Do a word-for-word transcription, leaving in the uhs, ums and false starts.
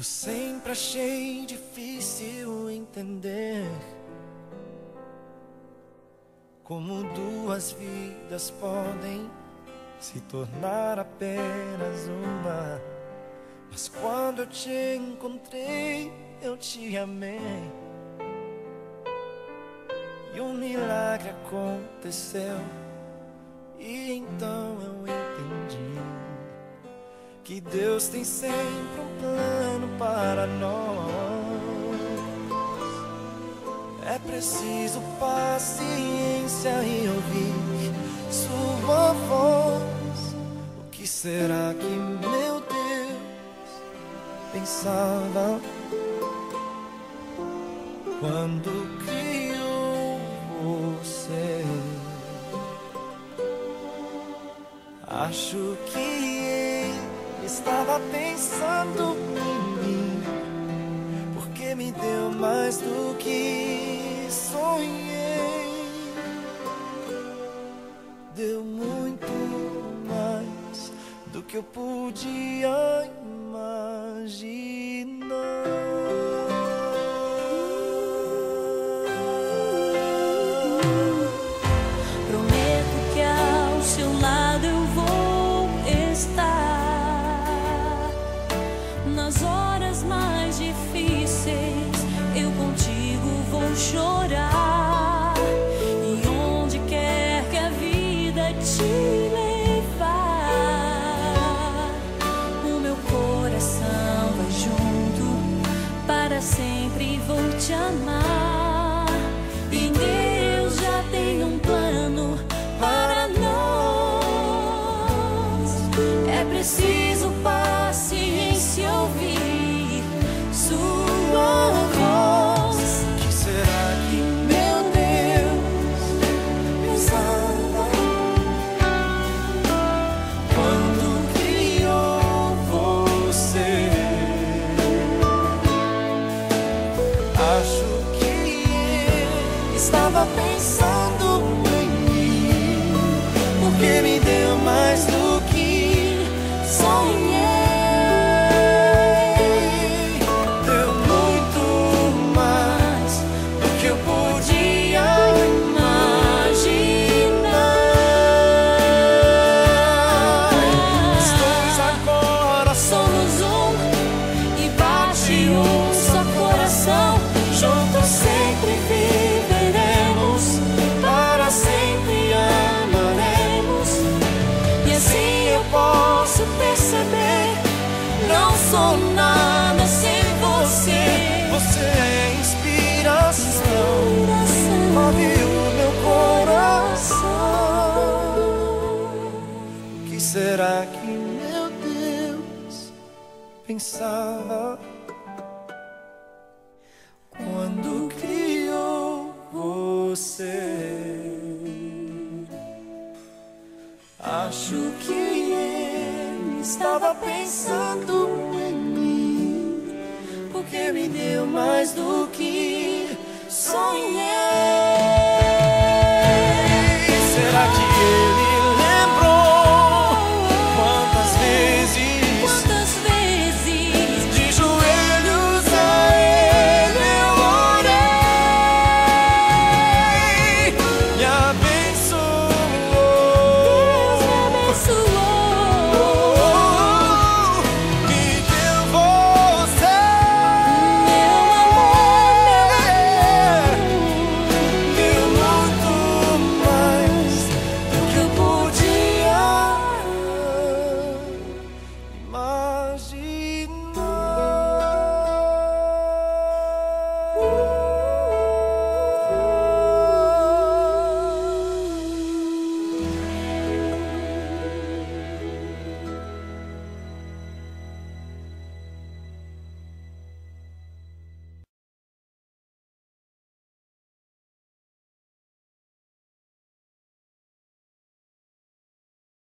Eu sempre achei difícil entender como duas vidas podem se tornar apenas uma. Mas quando eu te encontrei, eu te amei, e um milagre aconteceu. E então eu entendi que Deus tem sempre um plano para nós. É preciso paciência e ouvir sua voz. O que será que meu Deus pensava quando criou você? Acho que ele estava pensando em mim, porque me deu mais do que sonhei. Deu muito mais do que eu podia imaginar. Prometo que ao seu lado eu vou estar. Nas horas mais difíceis eu contigo vou chorar. E onde quer que a vida te levar, o meu coração vai junto, para sempre vou te amar. E Deus já tem um plano para nós. É preciso paciência, ouvir sua voz. O que será que meu Deus pensava quando criou você? Acho que ele estava pensando em mim, porque me deu mais do que sonhei. Deu muito mais do que eu podia imaginar. Nós dois agora Somos um e bate um só coração. Juntos sempre viveremos, para sempre amaremos. E assim eu posso perceber, não sou nada sem você. você é inspiração, move o meu coração. O que será que meu Deus pensava quando criou você? Acho que ele estava pensando em mim, porque me deu mais do que sonhei.